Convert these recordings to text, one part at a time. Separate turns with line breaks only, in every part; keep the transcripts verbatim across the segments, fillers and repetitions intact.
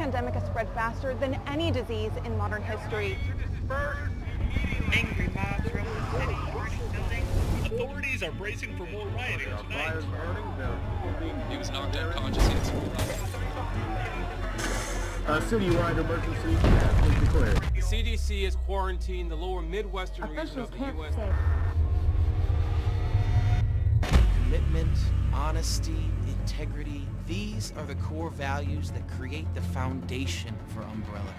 pandemic has spread faster than any disease in modern history.
Angry mobs throughout the city, burning buildings. Authorities are bracing for more rioting tonight.
He was knocked unconscious. He had some
A citywide emergency has been declared.
The C D C has quarantined the lower Midwestern region
Officials
of the
can't
U S
say.
Commitment, honesty, integrity, these are the core values that create the foundation for Umbrella.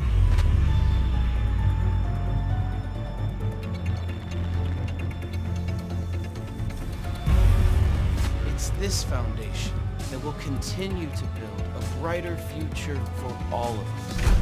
It's this foundation that will continue to build a brighter future for all of us.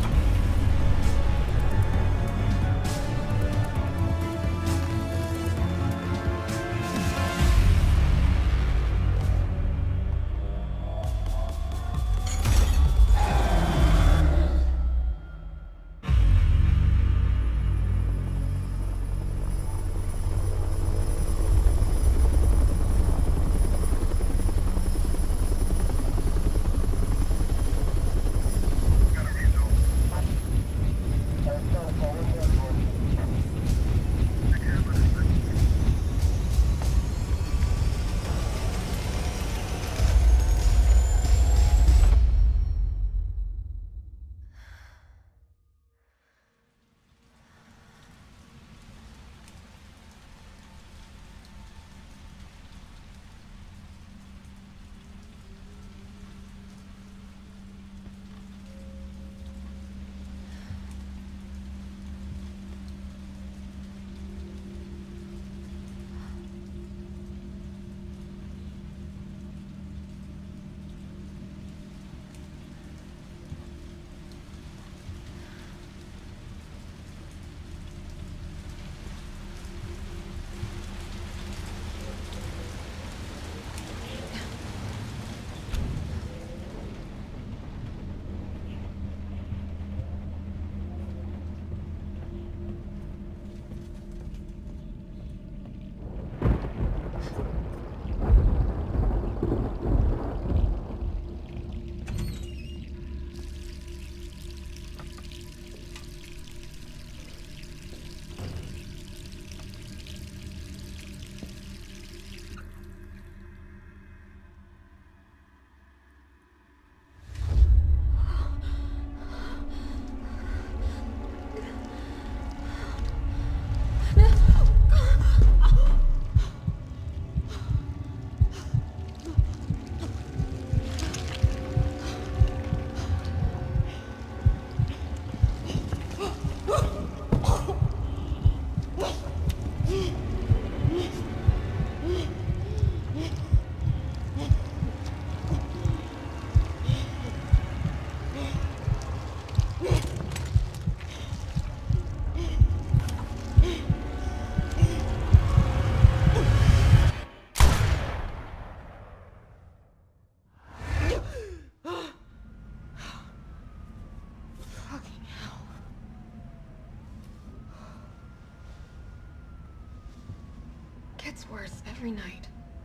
Gets worse every night.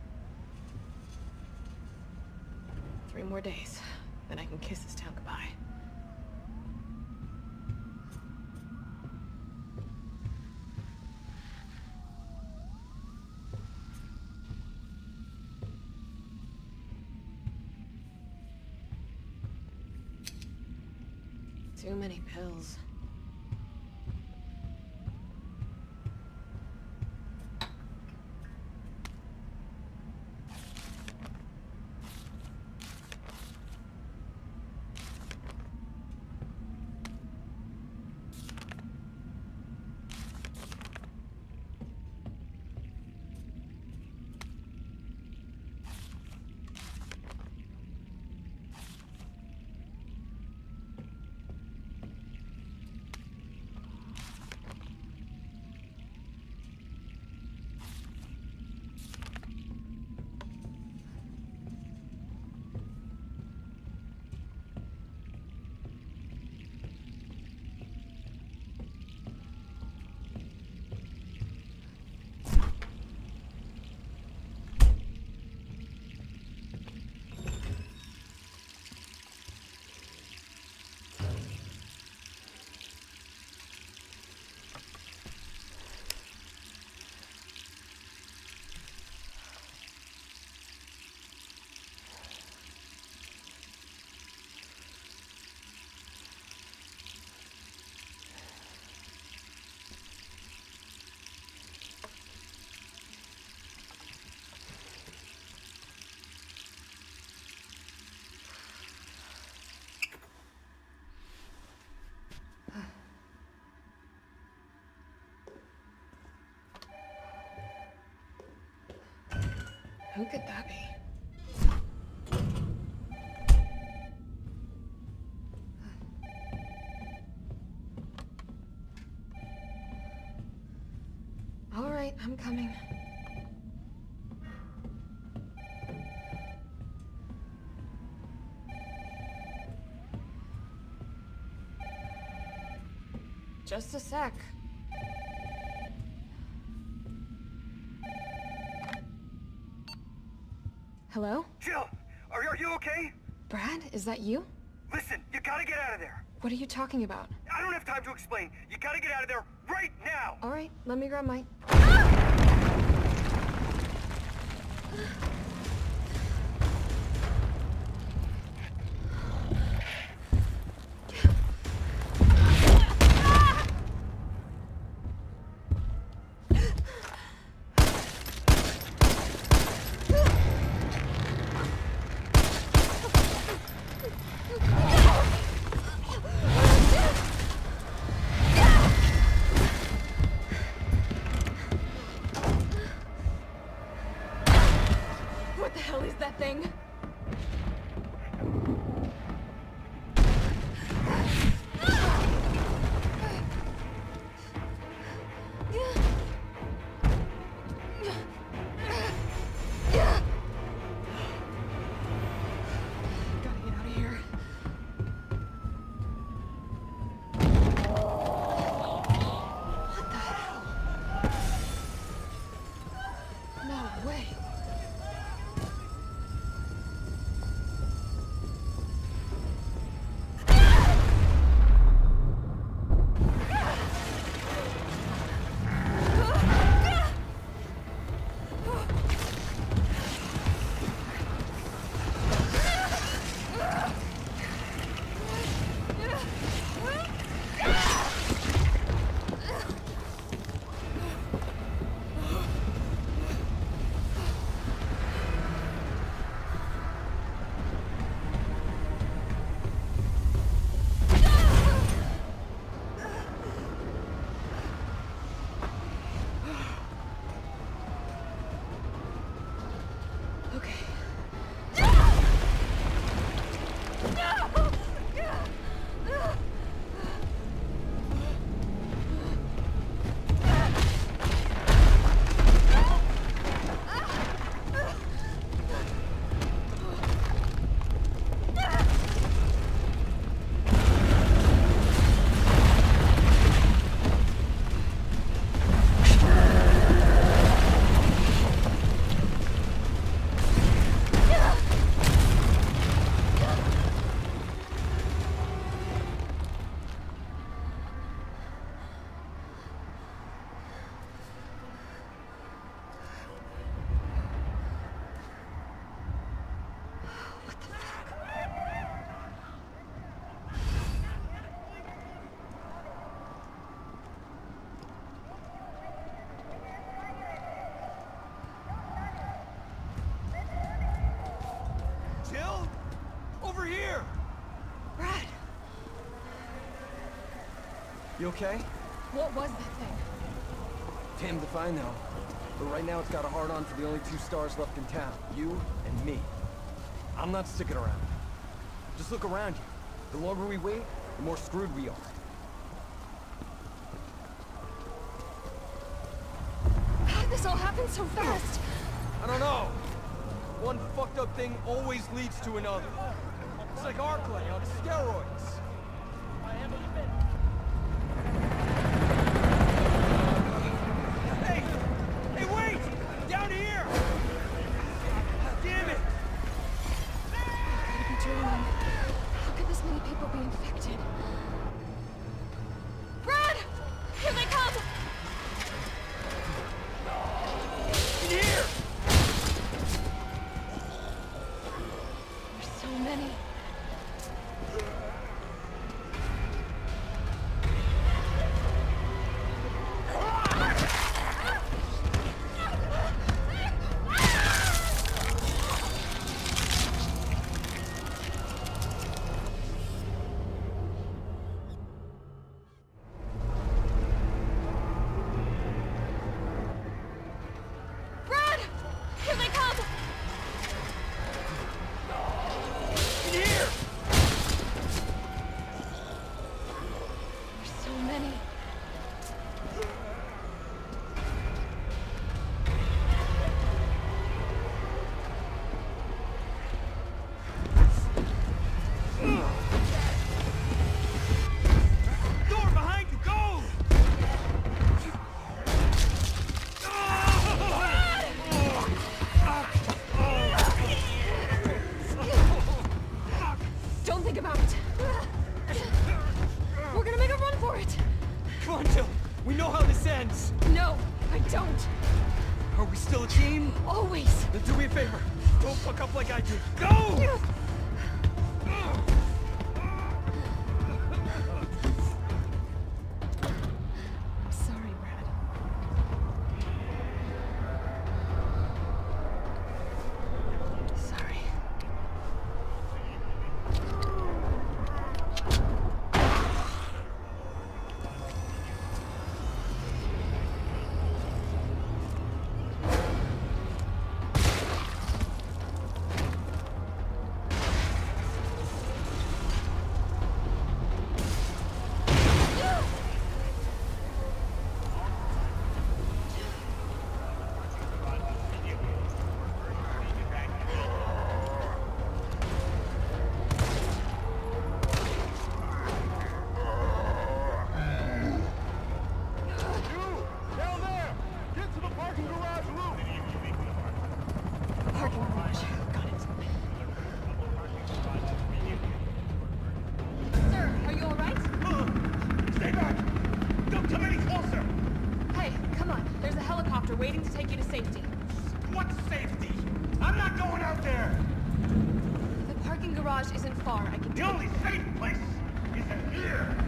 Three more days, then I can kiss this town goodbye. Too many pills. Who could that be? All right, I'm coming. Just a sec. Hello?
Jill, are, are you okay?
Brad, is that you?
Listen, you gotta get out of there.
What are you talking about?
I don't have time to explain. You gotta get out of there right now.
All right, let me grab my... What the hell is that thing? Gotta get out of here. What the hell? No way.
Jill? Over here!
Brad,
You okay?
what was that thing?
Damned if I know. But right now it's got a hard-on for the only two stars left in town. You and me. I'm not sticking around. Just look around you. The longer we wait, the more screwed we are.
How did this all happen so fast?
I don't know. One fucked up thing always leads to another. It's like Arclay on steroids. Hey! Hey, wait! Down here! Damn it!
I could be dreaming. How could this many people be infected? Brad! Here they come!
In here!
There's so many. Always.
Then do me a favor. Don't fuck up like I did. Go!
I'm sorry, Brad. Sorry.
Waiting to take you to safety.
What safety? I'm not going out there!
The parking garage isn't far. I can
The only safe place is in here!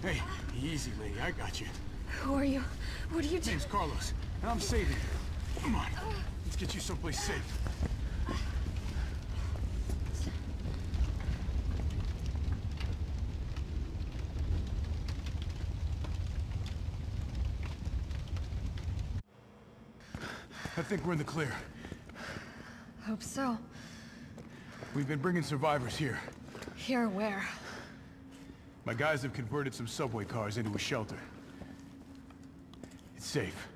Hey, easy, lady. I got you.
Who are you? What are you doing?
Name's Carlos, and I'm saving you. Come on. Let's get you someplace safe. I think we're in the clear.
Hope so.
We've been bringing survivors here.
Here where?
My guys have converted some subway cars into a shelter. It's safe.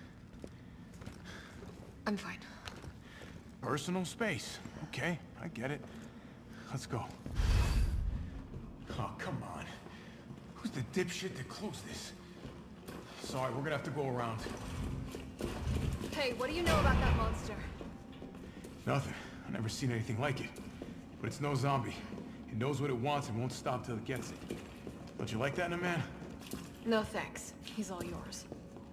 I'm fine.
Personal space. Okay, I get it. Let's go. Oh, come on. Who's the dipshit that closed this? Sorry, we're gonna have to go around.
Hey, what do you know about that monster?
Nothing. I've never seen anything like it. But it's no zombie. It knows what it wants and won't stop till it gets it. Don't you like that in a man?
No thanks. He's all yours.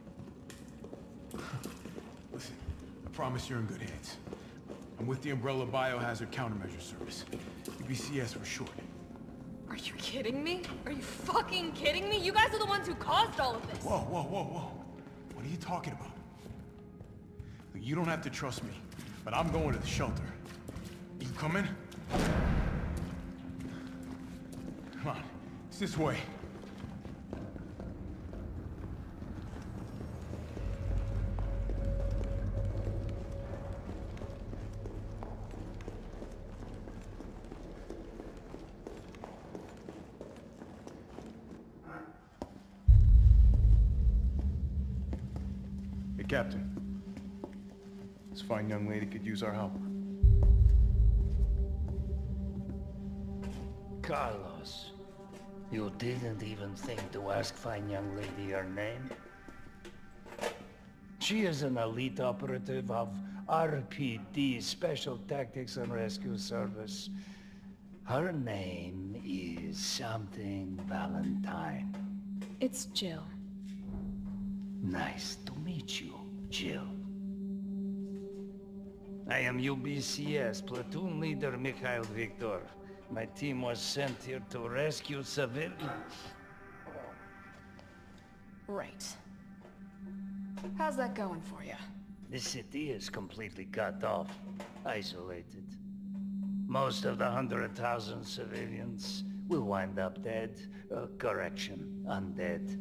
Listen, I promise you're in good hands. I'm with the Umbrella Biohazard Countermeasure Service. U B C S for short.
Are you kidding me? Are you fucking kidding me? You guys are the ones who caused all of this.
Whoa, whoa, whoa, whoa. What are you talking about? Look, you don't have to trust me, but I'm going to the shelter. You coming? Come on, it's this way. Hey, Captain. This fine young lady could use our help.
Carlos, you didn't even think to ask fine young lady her name? She is an elite operative of R P D, Special Tactics and Rescue Service. Her name is something Valentine.
It's Jill.
Nice to meet you, Jill. I am U B C S Platoon Leader Mikhail Viktor. My team was sent here to rescue civilians.
Right. How's that going for you?
The city is completely cut off, isolated. Most of the hundred thousand civilians will wind up dead. Uh, correction, undead.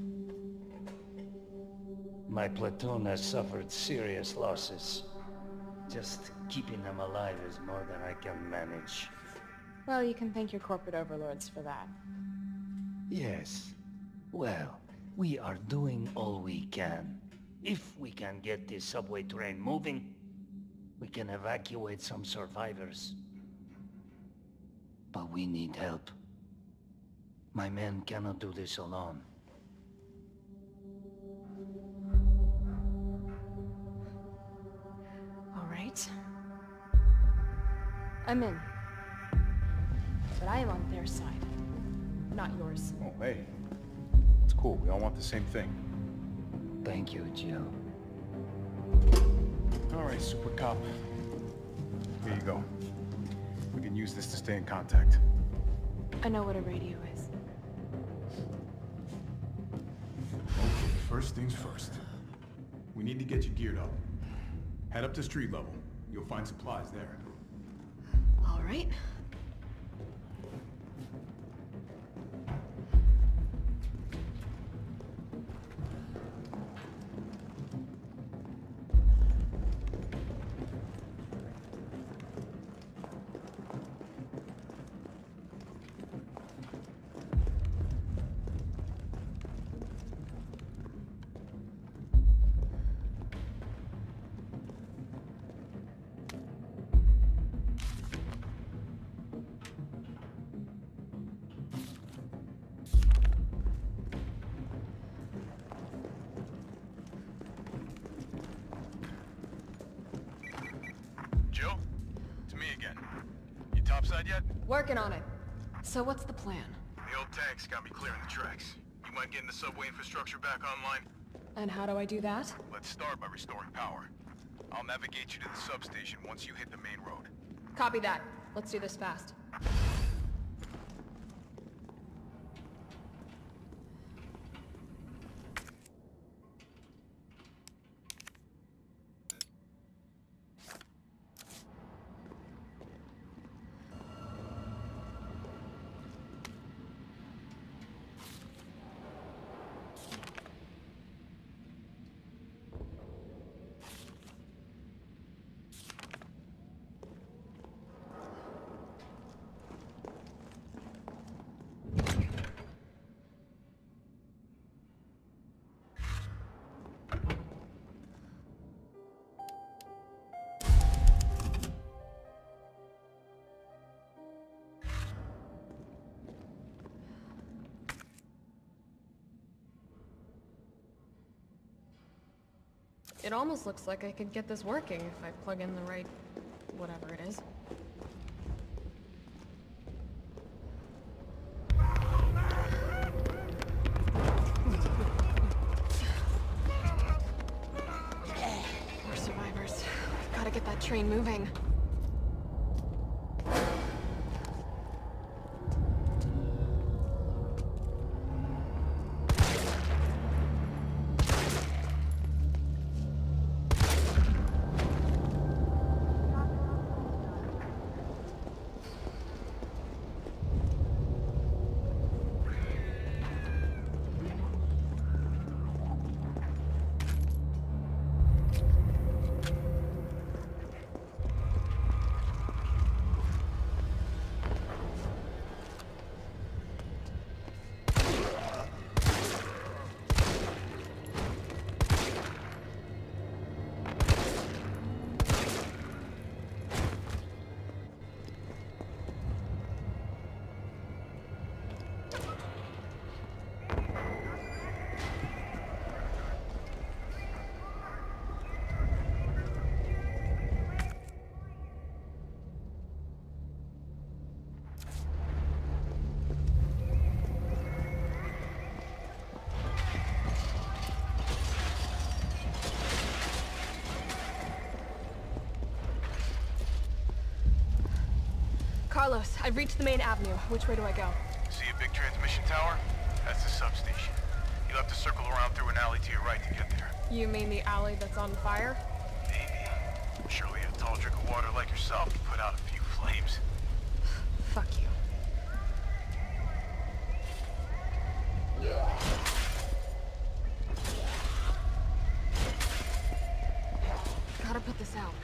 My platoon has suffered serious losses. Just keeping them alive is more than I can manage.
Well, you can thank your corporate overlords for that.
Yes. Well, we are doing all we can. If we can get this subway train moving, we can evacuate some survivors. But we need help. My men cannot do this alone.
All right. I'm in. But I am on their side, not yours.
Oh, hey. It's cool. We all want the same thing.
Thank you, Jill.
All right, Super Cop. Here you go. We can use this to stay in contact.
I know what a radio is.
Okay, first things first. We need to get you geared up. Head up to street level. You'll find supplies there.
All right.
Jill? It's me again. You topside yet?
Working on it. So what's the plan?
The old tanks got me clearing the tracks. You mind getting the subway infrastructure back online?
And how do I do that?
Let's start by restoring power. I'll navigate you to the substation once you hit the main road.
Copy that. Let's do this fast. It almost looks like I could get this working if I plug in the right... whatever it is.
More survivors. Gotta get that train moving.
Carlos, I've reached the main avenue. Which way do I go?
See a big transmission tower? That's the substation. You'll have to circle around through an alley to your right to get there.
You mean the alley that's on fire?
Maybe. Surely a tall drink of water like yourself can put out a few flames.
Fuck you. Gotta put this out.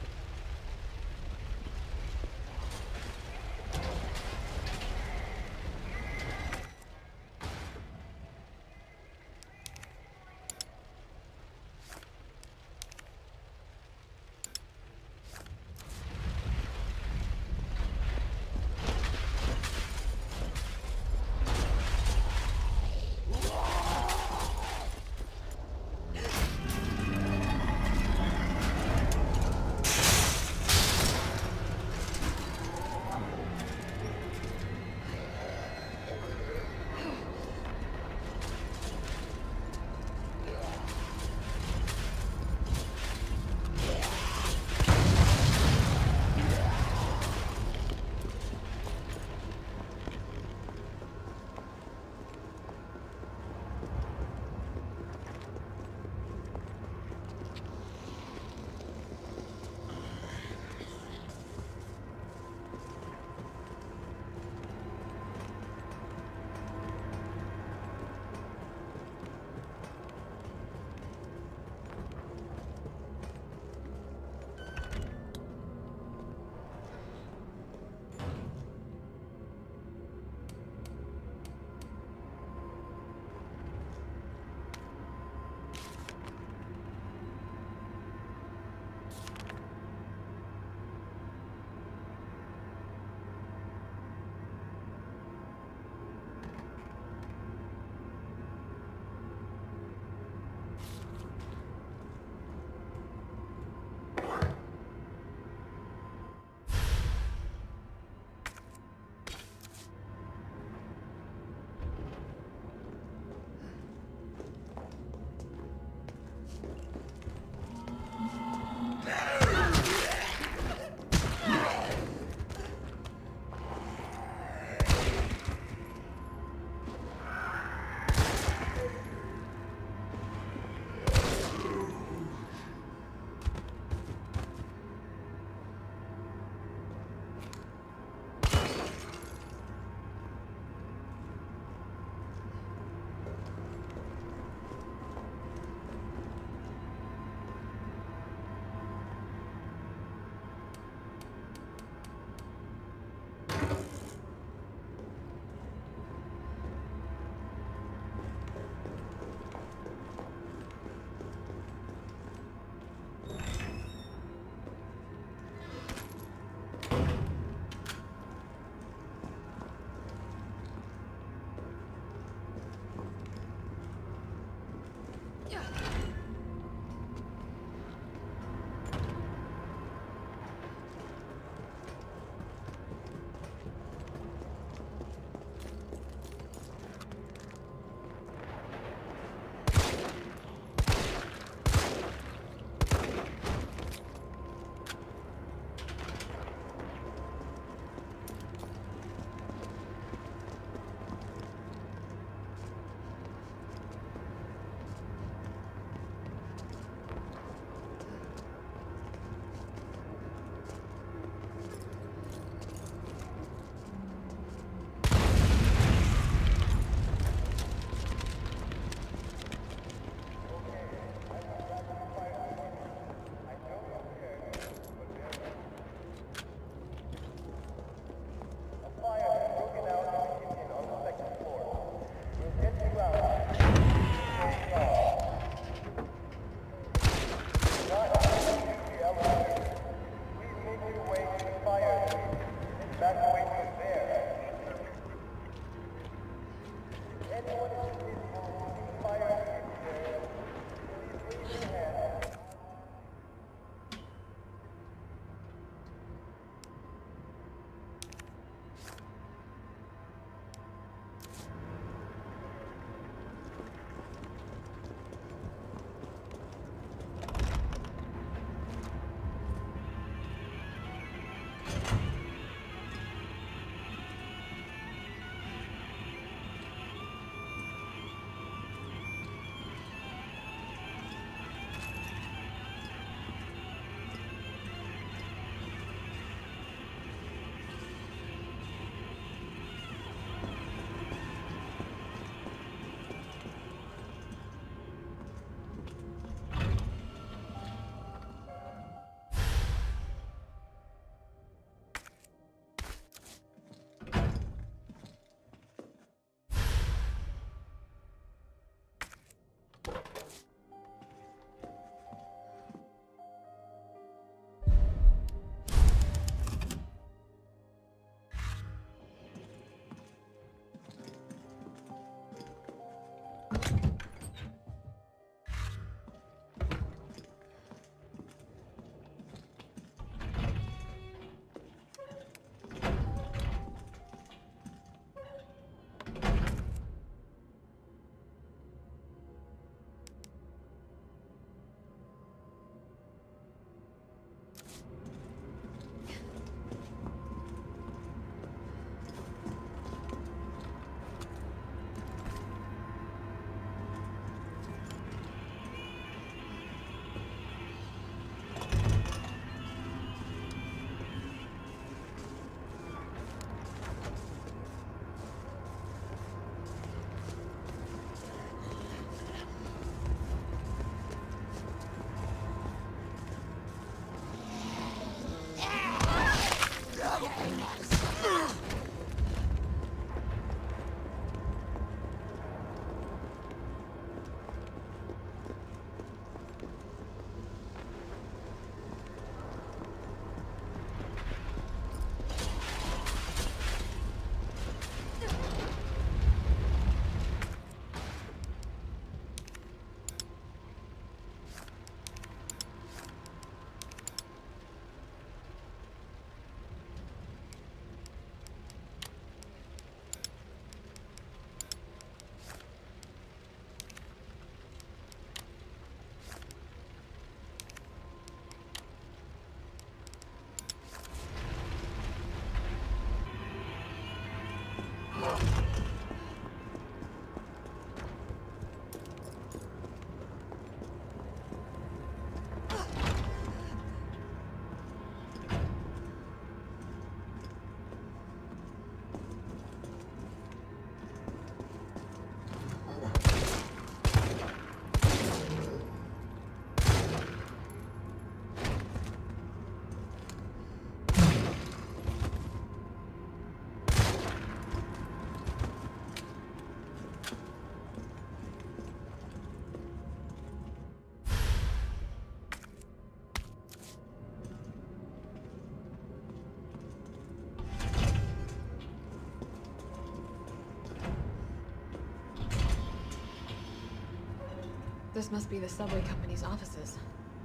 This must be the subway company's offices.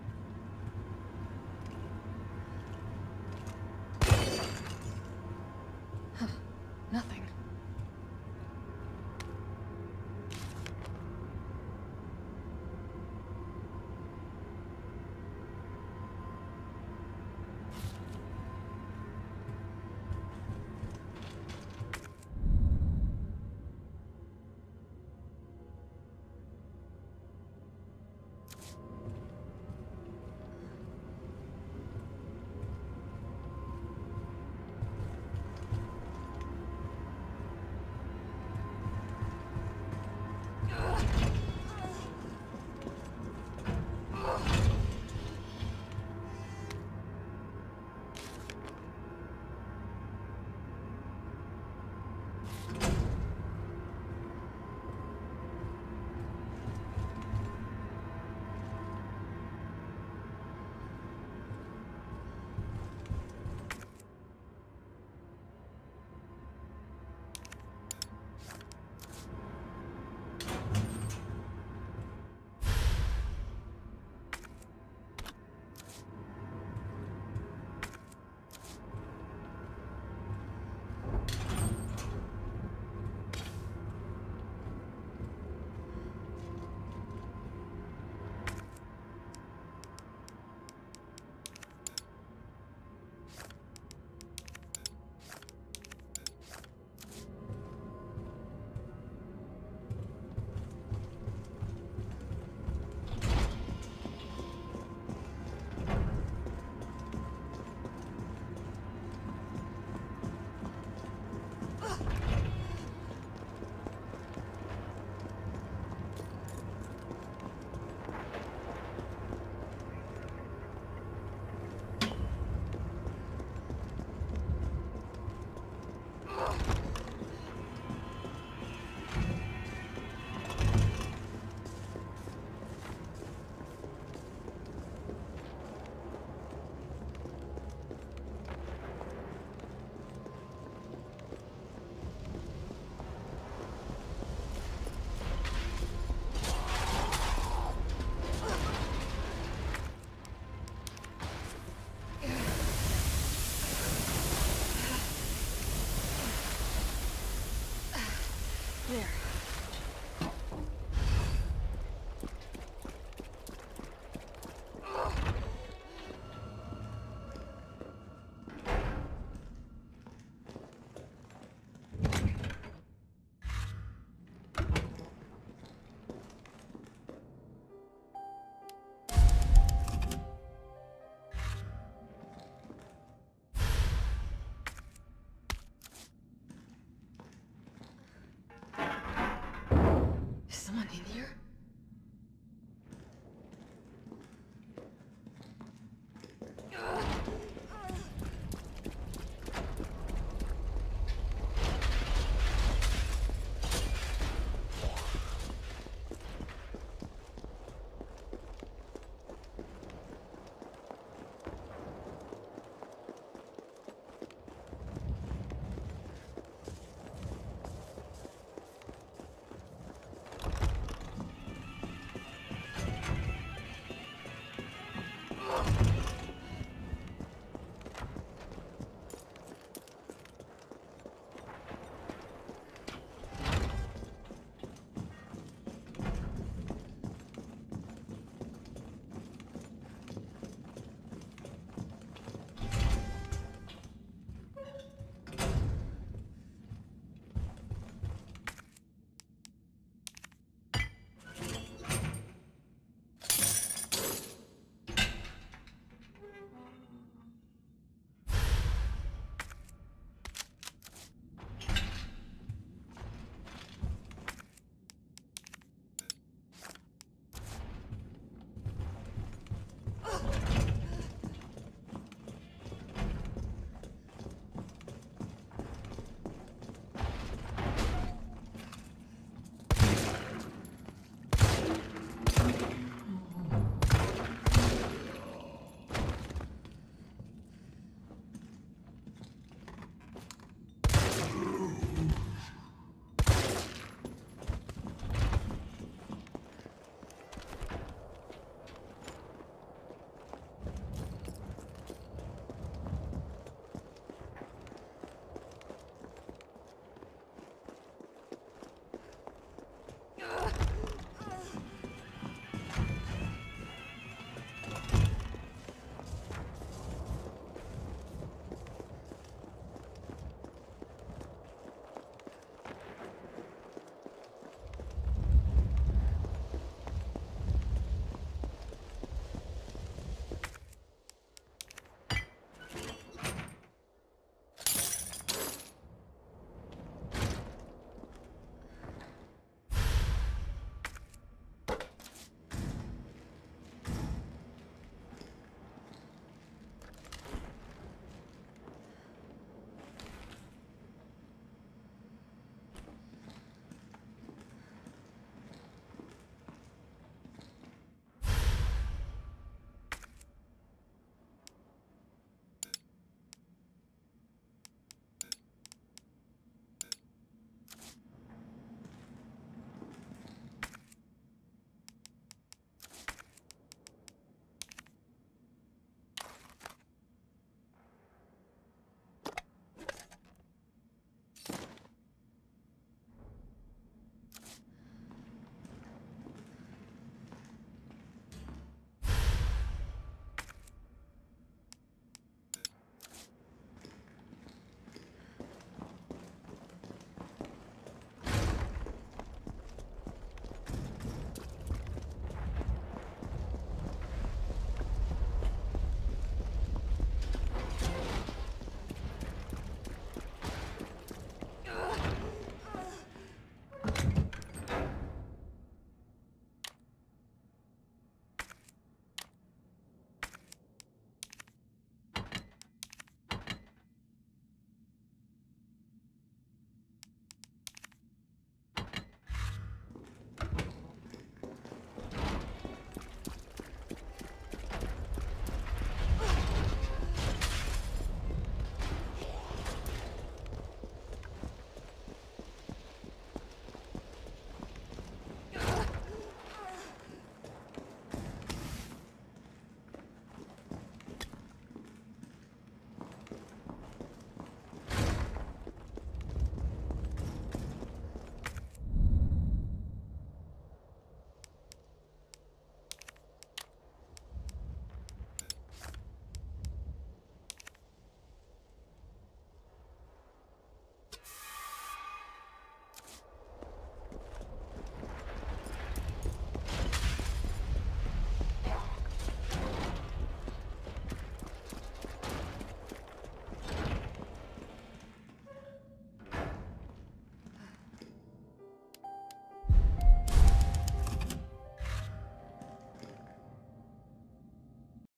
Huh. Nothing. There. Is someone in here?